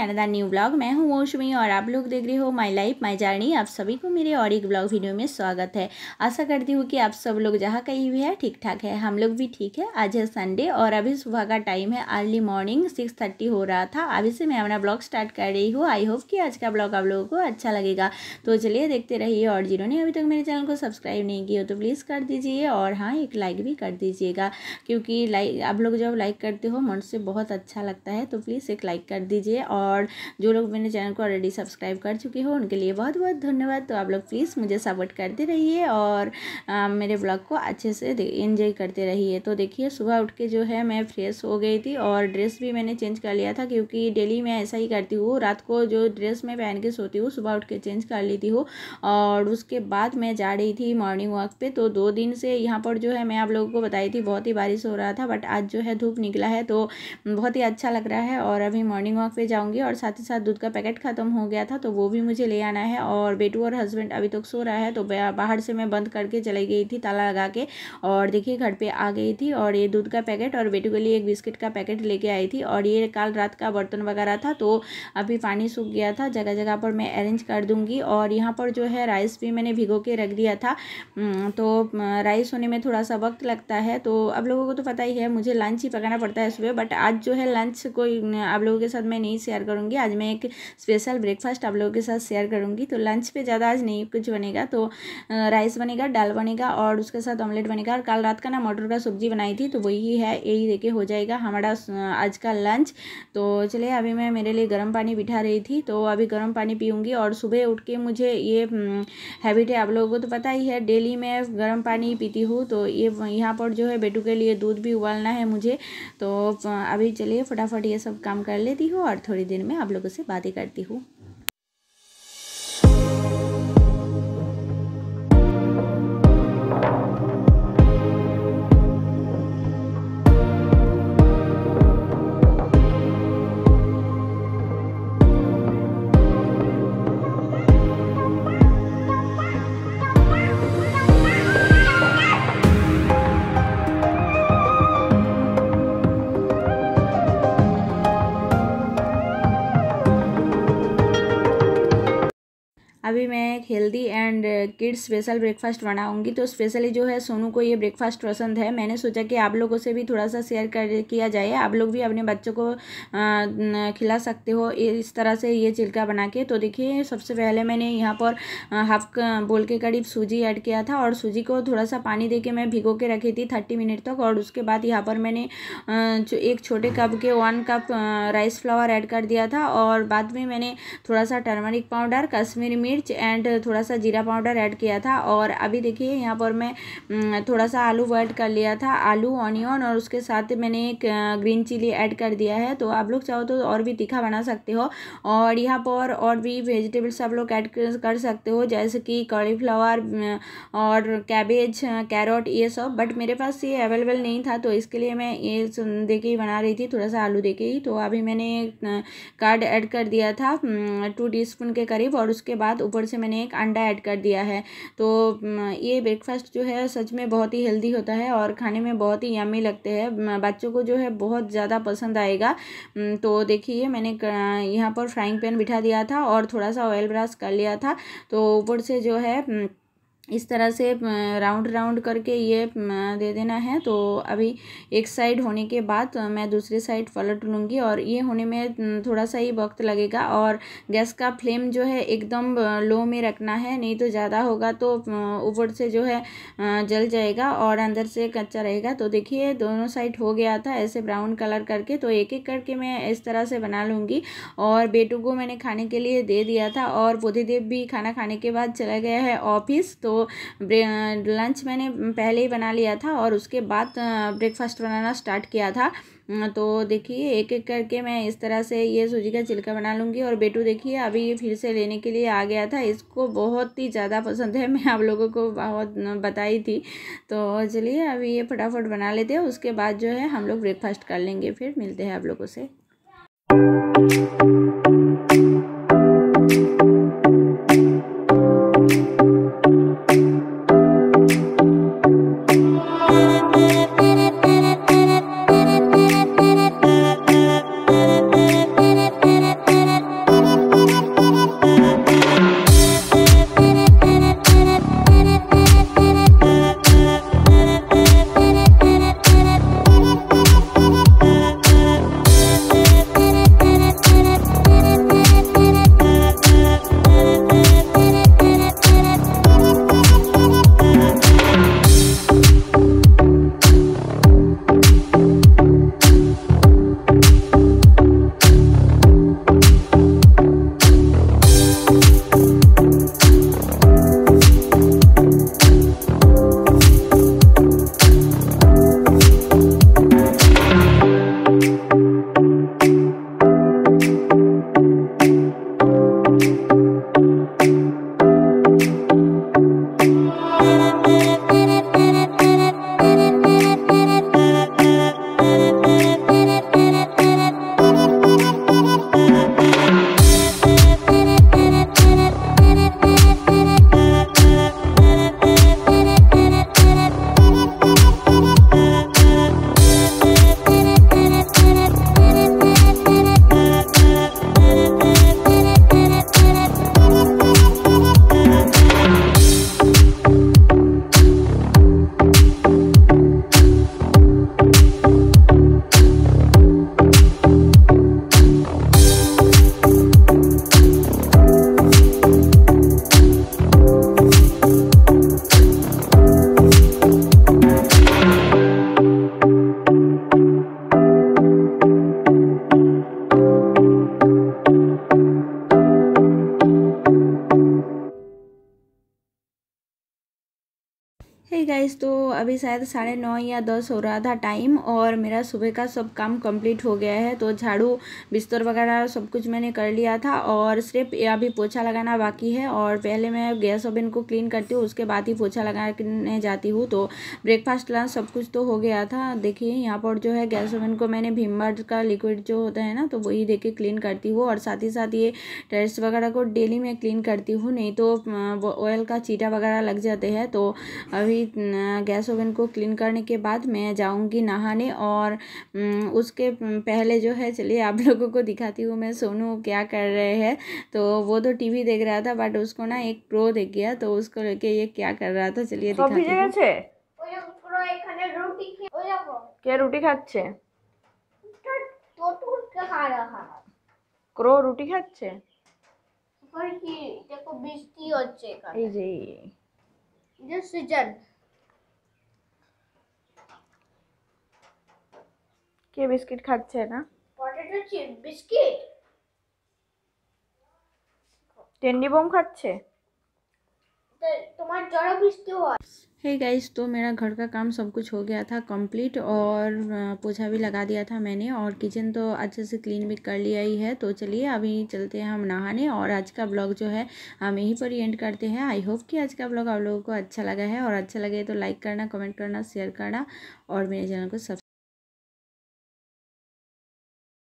Another new blog. मैं हूँ मौसमी और आप लोग देख रहे हो माय लाइफ माय जर्नी। आप सभी को मेरे और एक ब्लॉग वीडियो में स्वागत है। आशा करती हूँ कि आप सब लोग जहाँ कहीं भी है ठीक ठाक है, हम लोग भी ठीक है। आज है संडे और अभी सुबह का टाइम है, अर्ली मॉर्निंग 6:30 हो रहा था। अभी से मैं अपना ब्लॉग स्टार्ट कर रही हूँ। आई होप कि आज का ब्लॉग आप लोगों को अच्छा लगेगा, तो चलिए देखते रहिए। और जिन्होंने अभी तक मेरे चैनल को सब्सक्राइब नहीं किया तो प्लीज़ कर दीजिए और हाँ, एक लाइक भी कर दीजिएगा, क्योंकि लाइक आप लोग जब लाइक करते हो मन से बहुत अच्छा लगता है। तो प्लीज़ एक लाइक कर दीजिए। और जो लोग मेरे चैनल को ऑलरेडी सब्सक्राइब कर चुके हो उनके लिए बहुत बहुत धन्यवाद। तो आप लोग प्लीज़ मुझे सपोर्ट करते रहिए और मेरे ब्लॉग को अच्छे से एंजॉय करते रहिए। तो देखिए, सुबह उठ के जो है मैं फ्रेश हो गई थी और ड्रेस भी मैंने चेंज कर लिया था, क्योंकि डेली मैं ऐसा ही करती हूँ। रात को जो ड्रेस मैं पहन के सोती हूँ सुबह उठ के चेंज कर लेती हूँ। और उसके बाद मैं जा रही थी मॉर्निंग वॉक पे। तो 2 दिन से यहाँ पर जो है मैं आप लोगों को बताई थी बहुत ही बारिश हो रहा था, बट आज जो है धूप निकला है तो बहुत ही अच्छा लग रहा है। और अभी मॉर्निंग वॉक पे जाऊंगी और साथ ही साथ दूध का पैकेट ख़त्म हो गया था तो वो भी मुझे ले आना है। और बेटू और हस्बैंड अभी तक सो रहा है तो बाहर से मैं बंद करके चली गई थी ताला लगा के। और देखिए घर पे आ गई थी और ये दूध का पैकेट और बेटू के लिए एक बिस्किट का पैकेट लेके आई थी। और ये कल रात का बर्तन वगैरह था तो अभी पानी सूख गया था, जगह जगह पर मैं अरेंज कर दूँगी। और यहाँ पर जो है राइस भी मैंने भिगो के रख दिया था। तो राइस होने में थोड़ा सा वक्त लगता है, तो आप लोगों को तो पता ही है मुझे लंच ही पकाना पड़ता है सुबह। बट आज जो है लंच कोई आप लोगों के साथ मैं नहीं शेयर करूंगी। आज मैं एक स्पेशल ब्रेकफास्ट आप लोगों के साथ शेयर करूंगी। तो लंच पे ज़्यादा आज नहीं कुछ बनेगा, तो राइस बनेगा, दाल बनेगा और उसके साथ ऑमलेट बनेगा। और कल रात का ना मटर का सब्जी बनाई थी तो वही है, यही देके हो जाएगा हमारा आज का लंच। तो चलिए, अभी मैं मेरे लिए गर्म पानी बिठा रही थी तो अभी गर्म पानी पीऊँगी। और सुबह उठ के मुझे ये हैबिट है, आप लोगों को तो पता ही है, डेली मैं गर्म पानी पीती हूँ। तो ये यहाँ पर जो है बेटू के लिए दूध भी उबालना है मुझे। तो अभी चलिए फटाफट ये सब काम कर लेती हूँ और थोड़ी देर में आप लोगों से बातें करती हूँ। अभी मैं एक healthy and kids special breakfast बनाऊंगी। तो स्पेशली जो है सोनू को ये ब्रेकफास्ट पसंद है। मैंने सोचा कि आप लोगों से भी थोड़ा सा शेयर किया जाए, आप लोग भी अपने बच्चों को खिला सकते हो इस तरह से ये चिल्का बना के। तो देखिए, सबसे पहले मैंने यहाँ पर हाफ बोल के करीब सूजी ऐड किया था और सूजी को थोड़ा सा पानी दे के मैं भिगो के रखी थी 30 मिनट तक। और उसके बाद यहाँ पर मैंने एक छोटे कप के 1 कप राइस फ्लावर ऐड कर दिया था। और बाद में मैंने थोड़ा सा टर्मरिक पाउडर, कश्मीरी मिर्च एंड थोड़ा सा जीरा पाउडर ऐड किया था। और अभी देखिए यहाँ पर मैं थोड़ा सा आलू ऐड कर लिया था, आलू, ऑनियन, और उसके साथ मैंने एक ग्रीन चिली ऐड कर दिया है। तो आप लोग चाहो तो और भी तीखा बना सकते हो। और यहाँ पर और भी वेजिटेबल्स आप लोग ऐड कर सकते हो, जैसे कि कॉलीफ्लावर और कैबेज, कैरोट, ये सब। बट मेरे पास ये अवेलेबल नहीं था तो इसके लिए मैं ये दे के ही बना रही थी, थोड़ा सा आलू दे के ही। तो अभी मैंने कर्ड ऐड कर दिया था 2 टीस्पून के करीब, और उसके बाद ऊपर से मैंने एक अंडा ऐड कर दिया है। तो ये ब्रेकफास्ट जो है सच में बहुत ही हेल्दी होता है और खाने में बहुत ही यम्मी लगते हैं। बच्चों को जो है बहुत ज़्यादा पसंद आएगा। तो देखिए, मैंने यहाँ पर फ्राइंग पैन बिठा दिया था और थोड़ा सा ऑयल ब्रश कर लिया था। तो ऊपर से जो है इस तरह से राउंड राउंड करके ये दे देना है। तो अभी एक साइड होने के बाद मैं दूसरी साइड पलट लूँगी और ये होने में थोड़ा सा ही वक्त लगेगा। और गैस का फ्लेम जो है एकदम लो में रखना है, नहीं तो ज़्यादा होगा तो ऊपर से जो है जल जाएगा और अंदर से कच्चा रहेगा। तो देखिए, दोनों साइड हो गया था ऐसे ब्राउन कलर करके। तो एक एक करके मैं इस तरह से बना लूँगी। और बेटू को मैंने खाने के लिए दे दिया था और बुद्धिदेव भी खाना खाने के बाद चला गया है ऑफिस। तो लंच मैंने पहले ही बना लिया था और उसके बाद ब्रेकफास्ट बनाना स्टार्ट किया था। तो देखिए, एक एक करके मैं इस तरह से ये सूजी का चिल्का बना लूँगी। और बेटू देखिए अभी ये फिर से लेने के लिए आ गया था, इसको बहुत ही ज़्यादा पसंद है, मैं आप लोगों को बहुत बताई थी। तो चलिए अभी ये फटाफट बना लेते हैं, उसके बाद जो है हम लोग ब्रेकफास्ट कर लेंगे, फिर मिलते हैं आप लोगों से। गाइस, तो अभी शायद 9:30 या 10 हो रहा था टाइम, और मेरा सुबह का सब काम कंप्लीट हो गया है। तो झाड़ू बिस्तर वगैरह सब कुछ मैंने कर लिया था, और सिर्फ अभी पोछा लगाना बाकी है। और पहले मैं गैस ओवन को क्लीन करती हूँ, उसके बाद ही पोछा लगाने जाती हूँ। तो ब्रेकफास्ट लंच सब कुछ तो हो गया था। देखिए यहाँ पर जो है गैस ओवन को मैंने भीम बार का लिक्विड जो होता है ना, तो वही दे के क्लीन करती हूँ। और साथ ही साथ ये टेरेस वगैरह को डेली मैं क्लीन करती हूँ, नहीं तो ऑयल का चीटा वगैरह लग जाते हैं। तो अभी गैस ओवन को क्लीन करने के बाद मैं जाऊंगी नहाने, और उसके पहले जो है चलिए आप लोगों को दिखाती हूँ मैं सोनू क्या कर रहे हैं। तो वो तो टीवी देख रहा था, बट उसको ना एक प्रो देख गया, तो उसको लेके ये क्या कर रहा था चलिए दिखाती हूँ। কে রুটি খাচ্ছে? ক্রো রুটি খাচ্ছে। দেখো বৃষ্টি হচ্ছে এখানে, এই যে যে সিজন। কে বিস্কিট খাচ্ছে না? Potato chip biscuit. টেন্ডি বোম খাচ্ছে। তোমার জ্বর বৃষ্টি হয়। हे गाइस, तो मेरा घर का काम सब कुछ हो गया था कंप्लीट, और पोछा भी लगा दिया था मैंने, और किचन तो अच्छे से क्लीन भी कर लिया ही है। तो चलिए अभी चलते हैं हम नहाने, और आज का ब्लॉग जो है हम यहीं पर ही एंड करते हैं। आई होप कि आज का ब्लॉग आप लोगों को अच्छा लगा है, और अच्छा लगे तो लाइक करना, कमेंट करना, शेयर करना, और मेरे चैनल को सब्सक्राइब